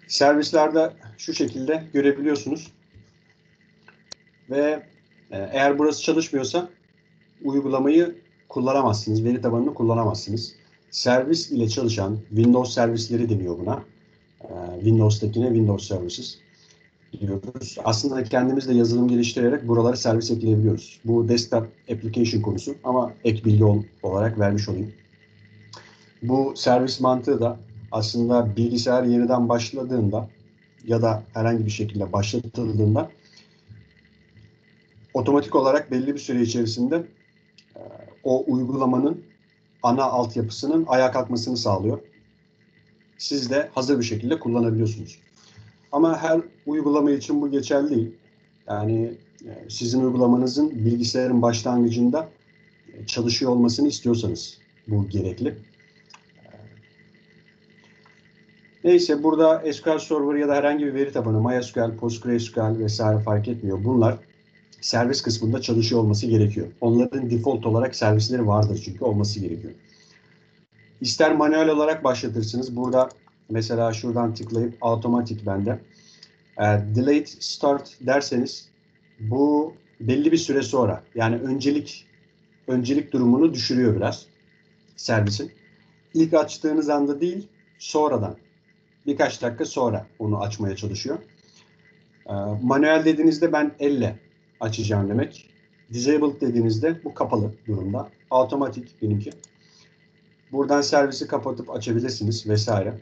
Servislerde şu şekilde görebiliyorsunuz. Ve eğer burası çalışmıyorsa uygulamayı kullanamazsınız, veri tabanını kullanamazsınız. Servis ile çalışan Windows servisleri deniyor buna. Windows'takine Windows Services diyoruz. Aslında kendimiz de yazılım geliştirerek buralara servis ekleyebiliyoruz. Bu desktop application konusu ama ek bilgi olarak vermiş olayım. Bu servis mantığı da aslında bilgisayar yeniden başladığında ya da herhangi bir şekilde başlatıldığında otomatik olarak belli bir süre içerisinde o uygulamanın ana altyapısının ayağa kalkmasını sağlıyor. Siz de hazır bir şekilde kullanabiliyorsunuz. Ama her uygulama için bu geçerli değil. Yani sizin uygulamanızın bilgisayarın başlangıcında çalışıyor olmasını istiyorsanız bu gerekli. Neyse burada SQL Server ya da herhangi bir veri tabanı, MySQL, PostgreSQL vesaire fark etmiyor. Bunlar servis kısmında çalışıyor olması gerekiyor. Onların default olarak servisleri vardır çünkü olması gerekiyor. İster manuel olarak başlatırsınız. Burada mesela şuradan tıklayıp automatik bende. Delayed start derseniz bu belli bir süre sonra yani öncelik durumunu düşürüyor biraz servisin. İlk açtığınız anda değil sonradan birkaç dakika sonra onu açmaya çalışıyor. Manuel dediğinizde ben elle açacağım demek. Disabled dediğinizde bu kapalı durumda. Otomatik benimki. Buradan servisi kapatıp açabilirsiniz vesaire.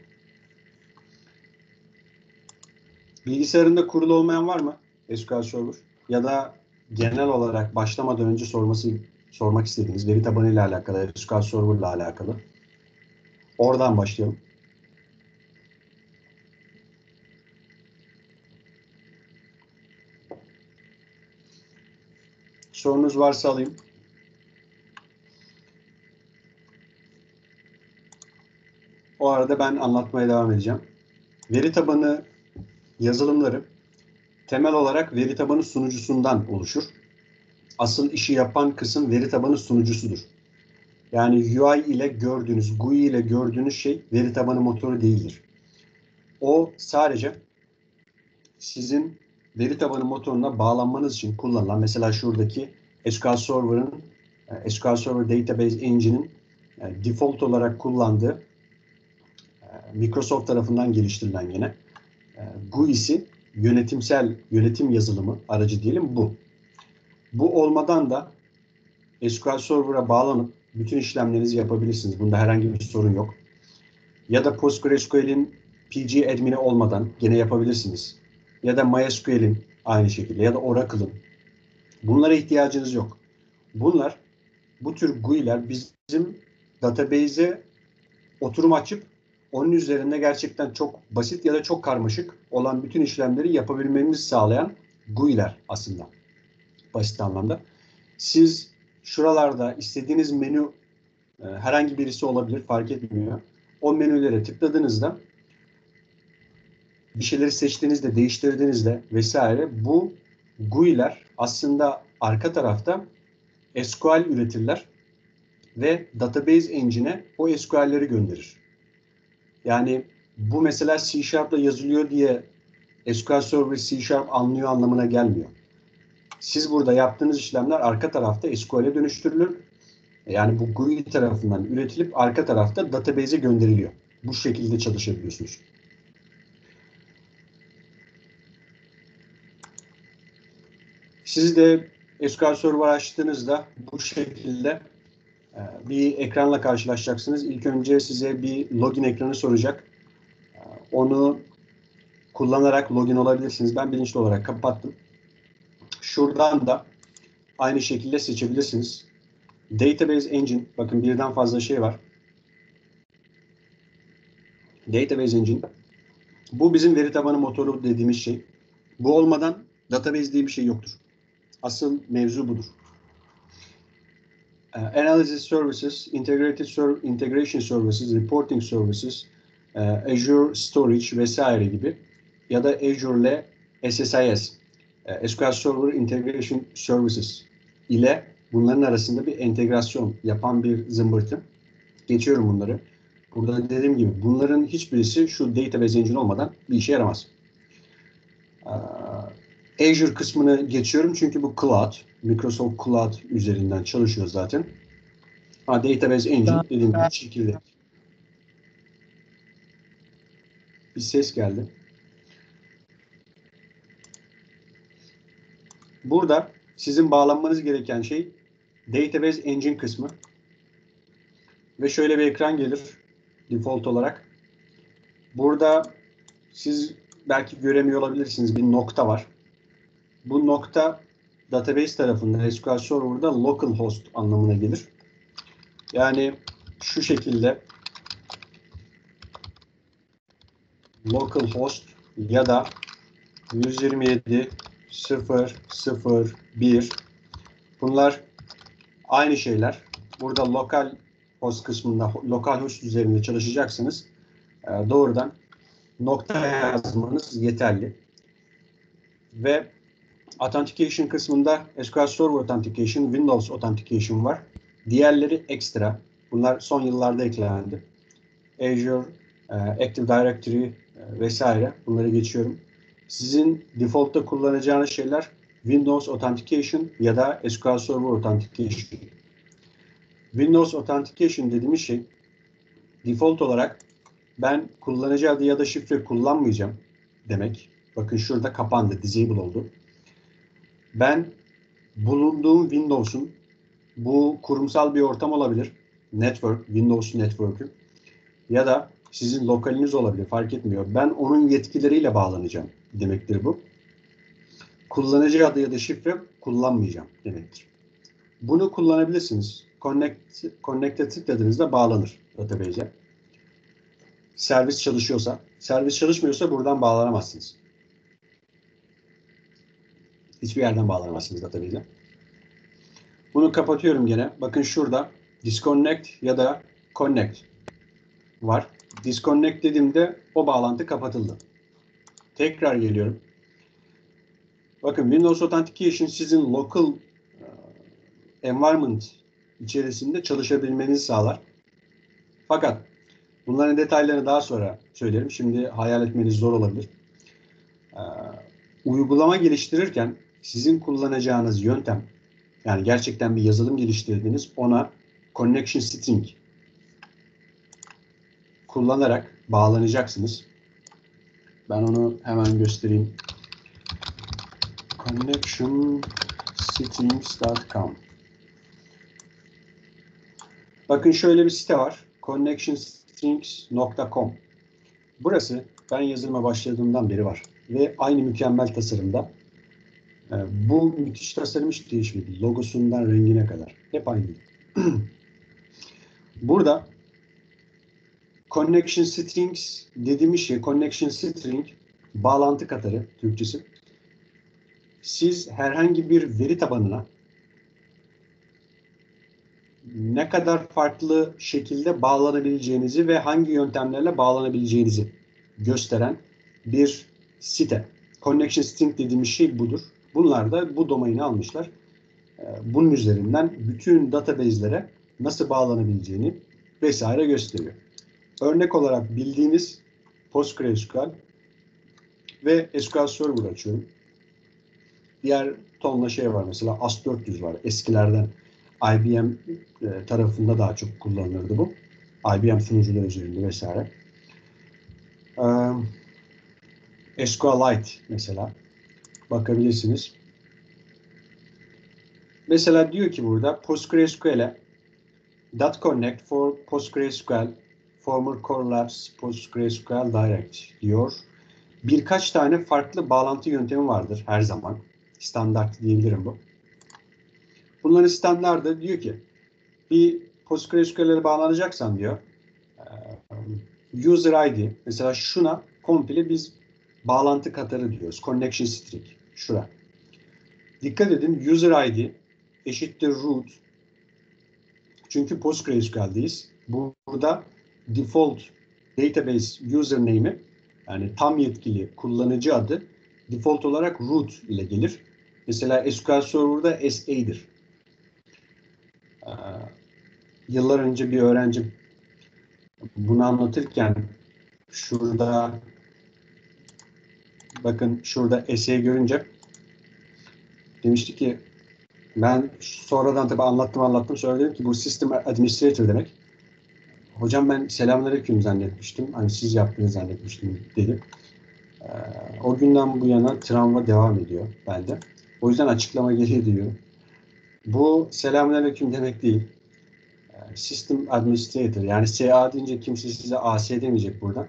Bilgisayarında kurulu olmayan var mı SQL Server? Ya da genel olarak başlamadan önce sormak istediğiniz veri tabanı ile alakalı, SQL Server ile alakalı. Oradan başlayalım. Sorunuz varsa alayım. O arada ben anlatmaya devam edeceğim. Veri tabanı yazılımları temel olarak veri tabanı sunucusundan oluşur. Asıl işi yapan kısım veri tabanı sunucusudur. Yani UI ile gördüğünüz, GUI ile gördüğünüz şey veri tabanı motoru değildir. O sadece sizin veri tabanı motoruna bağlanmanız için kullanılan, mesela şuradaki SQL Server Database Engine'in default olarak kullandığı Microsoft tarafından geliştirilen yine GUI'si yönetim yazılımı aracı diyelim bu. Bu olmadan da SQL Server'a bağlanıp bütün işlemlerinizi yapabilirsiniz. Bunda herhangi bir sorun yok. Ya da PostgreSQL'in PG admini olmadan gene yapabilirsiniz. Ya da MySQL'in aynı şekilde ya da Oracle'ın. Bunlara ihtiyacınız yok. Bu tür GUI'ler bizim database'e oturum açıp onun üzerinde gerçekten çok basit ya da çok karmaşık olan bütün işlemleri yapabilmemizi sağlayan GUI'ler aslında. Basit anlamda. Siz şuralarda istediğiniz menü herhangi birisi olabilir, fark etmiyor. O menülere tıkladığınızda bir şeyleri seçtiğinizde, değiştirdiğinizde vesaire bu GUI'ler aslında arka tarafta SQL üretirler ve Database Engine'e o SQL'leri gönderir. Yani bu mesela C# ile yazılıyor diye SQL Server C# anlıyor anlamına gelmiyor. Siz burada yaptığınız işlemler arka tarafta SQL'e dönüştürülür. Yani bu GUI tarafından üretilip arka tarafta database'e gönderiliyor. Bu şekilde çalışabiliyorsunuz. Siz de SQL Server açtığınızda bu şekilde bir ekranla karşılaşacaksınız. İlk önce size bir login ekranı soracak. Onu kullanarak login olabilirsiniz. Ben bilinçli olarak kapattım. Şuradan da aynı şekilde seçebilirsiniz. Database Engine, bakın birden fazla şey var. Database Engine, bu bizim veri tabanı motoru dediğimiz şey. Bu olmadan database diye bir şey yoktur. Asıl mevzu budur. Analysis Services, Integration Services, Reporting Services, Azure Storage vesaire gibi ya da Azure ile SSIS, SQL Server Integration Services ile bunların arasında bir entegrasyon yapan bir zımbırtı. Geçiyorum bunları. Burada dediğim gibi bunların hiçbirisi şu database engine olmadan bir işe yaramaz. Azure kısmını geçiyorum çünkü bu Cloud, Microsoft Cloud üzerinden çalışıyor zaten. Database engine dediğim gibi bu şekilde. Bir ses geldi. Burada sizin bağlanmanız gereken şey Database Engine kısmı. Ve şöyle bir ekran gelir default olarak. Burada siz belki göremiyor olabilirsiniz, bir nokta var. Bu nokta database tarafında SQL Server'da localhost anlamına gelir. Yani şu şekilde localhost ya da 127.0.0.1 bunlar aynı şeyler. Burada lokal host kısmında lokal host üzerinde çalışacaksınız. Doğrudan nokta yazmanız yeterli. Ve Authentication kısmında SQL Server Authentication, Windows Authentication var. Diğerleri ekstra. Bunlar son yıllarda eklendi. Azure, Active Directory vesaire. Bunları geçiyorum. Sizin default'ta kullanacağınız şeyler Windows Authentication ya da SQL Server Authentication. Windows Authentication dediğimiz şey default olarak ben kullanıcı adı ya da şifre kullanmayacağım demek. Bakın şurada kapandı, disable oldu. Ben bulunduğum Windows'un, bu kurumsal bir ortam olabilir, network, Windows network'ü ya da sizin lokaliniz olabilir, fark etmiyor. Ben onun yetkileriyle bağlanacağım demektir bu. Kullanıcı adı ya da şifre kullanmayacağım demektir. Bunu kullanabilirsiniz. Connect'e tıkladığınızda bağlanır database'e. Servis çalışıyorsa, servis çalışmıyorsa buradan bağlanamazsınız. Hiçbir yerden bağlanamazsınız database'e. Bunu kapatıyorum gene. Bakın şurada disconnect ya da connect var. Disconnect dediğimde o bağlantı kapatıldı. Tekrar geliyorum. Bakın Windows Authentication sizin local environment içerisinde çalışabilmenizi sağlar. Fakat bunların detaylarını daha sonra söylerim. Şimdi hayal etmeniz zor olabilir. Uygulama geliştirirken sizin kullanacağınız yöntem, yani gerçekten bir yazılım geliştirdiniz, ona connection string kullanarak bağlanacaksınız. Ben onu hemen göstereyim. connectionstrings.com. Bakın şöyle bir site var. connectionstrings.com. Burası ben yazılıma başladığımdan beri var. Ve aynı mükemmel tasarımda. Bu müthiş tasarım hiç değişmedi. Logosundan rengine kadar. Hep aynı. Burada connection strings dediğimiz şey, connection string bağlantı katarı Türkçesi. Siz herhangi bir veri tabanına ne kadar farklı şekilde bağlanabileceğinizi ve hangi yöntemlerle bağlanabileceğinizi gösteren bir site. Connection string dediğimiz şey budur. Bunlar da bu domaini almışlar. Bunun üzerinden bütün database'lere nasıl bağlanabileceğini vesaire gösteriyor. Örnek olarak bildiğiniz PostgreSQL ve SQL Server açıyorum. Diğer tonla şey var, mesela AS400 var. Eskilerden IBM tarafında daha çok kullanılırdı bu. IBM sunucuları üzerinde vesaire. SQLite mesela bakabilirsiniz. Mesela diyor ki burada PostgreSQL'e .connect for PostgreSQL former Core Labs PostgreSQL Direct diyor. Birkaç tane farklı bağlantı yöntemi vardır her zaman. Standart diyebilirim bu. Bunların standardı diyor ki bir PostgreSQL'e bağlanacaksan diyor user ID, mesela şuna komple biz bağlantı katarı diyoruz. Connection string. Şura. Dikkat edin, user ID eşittir root. Çünkü PostgreSQL'deyiz. Burada default database username'i, yani tam yetkili kullanıcı adı default olarak root ile gelir. Mesela SQL Server'da SA'dir. Yıllar önce bir öğrencim bunu anlatırken şurada bakın şurada essay görünce demişti ki ben sonradan tabii anlattım sonra dedim ki bu System Administrator demek. Hocam ben selamünaleyküm zannetmiştim. Hani siz yaptığını zannetmiştim dedim. Ee, O günden bu yana travma devam ediyor bende. O yüzden açıklama geliyor. Bu selamünaleyküm demek değil. System Administrator yani SA deyince kimse size AS demeyecek buradan.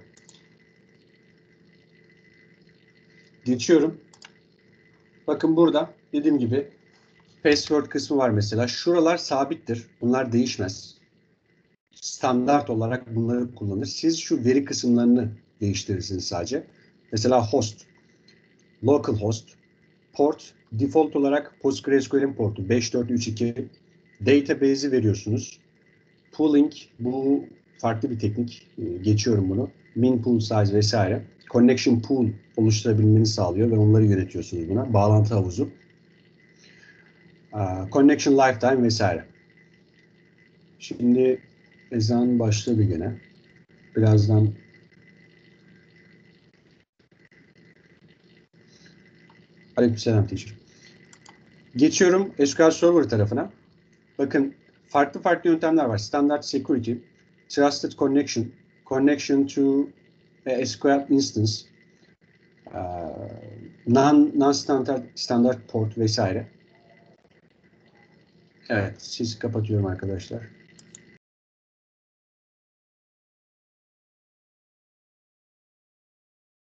Geçiyorum. Bakın burada dediğim gibi password kısmı var mesela. Şuralar sabittir. Bunlar değişmez. Standart olarak bunları kullanır. Siz şu veri kısımlarını değiştirirsiniz sadece. Mesela host, localhost, port, default olarak PostgreSQL'in portu 5432. Database'i veriyorsunuz. Pooling, bu farklı bir teknik. Geçiyorum bunu. Min pool size vesaire. Connection pool oluşturabilmeni sağlıyor ve onları yönetiyorsunuz buna. Bağlantı havuzu. Connection lifetime vesaire. Şimdi ezan başladı gene. Birazdan aleykümselam teacher. Geçiyorum SQL Server tarafına. Bakın farklı yöntemler var. Standard Security, Trusted Connection, Connection to SQL Instance, non-standard port vesaire. Evet, sizi kapatıyorum arkadaşlar.